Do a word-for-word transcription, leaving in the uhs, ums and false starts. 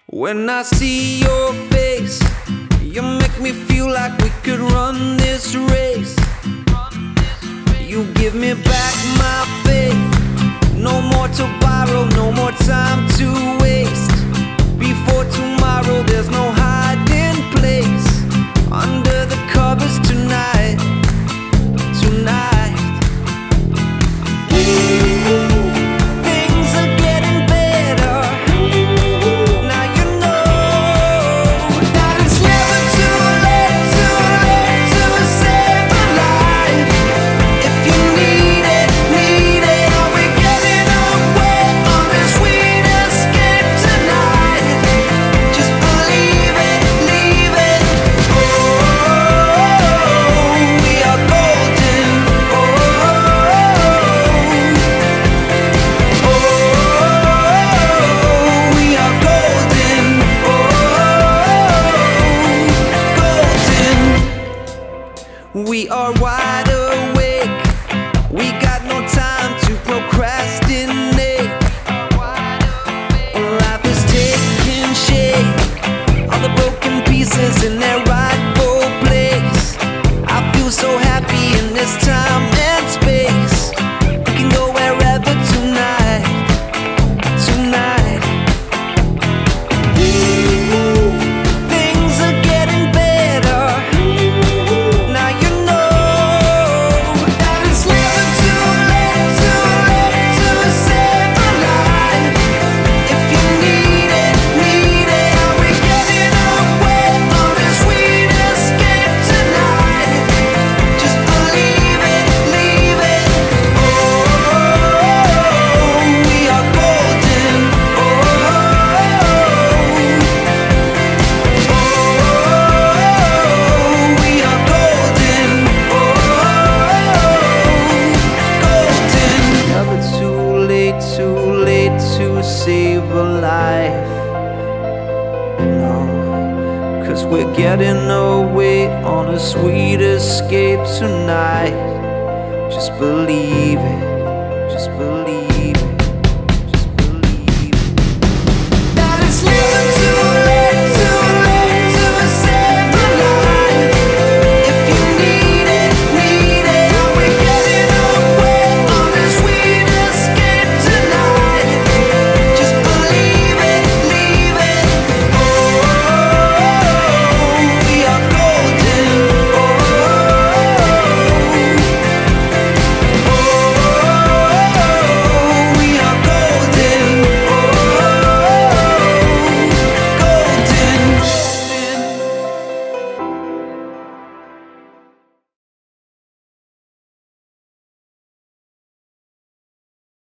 When I see your face, you make me feel like we could run this race. You give me back my faith. No more to borrow, no more time to waste. Before tomorrow, there's no hiding place. Under the covers tonight, tonight. Things are getting better. Now you know that it's never too late, too late to save a life. If you need it, need it, are we getting away on a sweet escape tonight? Just believe it, leave it. Oh, we are golden. We are wide awake. We got no time to procrastinate. Life is taking shape. All the broken pieces in their rightful place. I feel so happy in this time and space. We can go wherever tonight, tonight. Things are getting better. Now you know that it's never too late, too late to save a life. If you need it, need it, are we getting away on a sweet escape tonight? Just believe it, leave it. Oh, we are golden. Oh, we are golden. Oh, golden. Never too late, too late to save a life. No, 'cause we're getting away on a sweet escape tonight. Just believe it.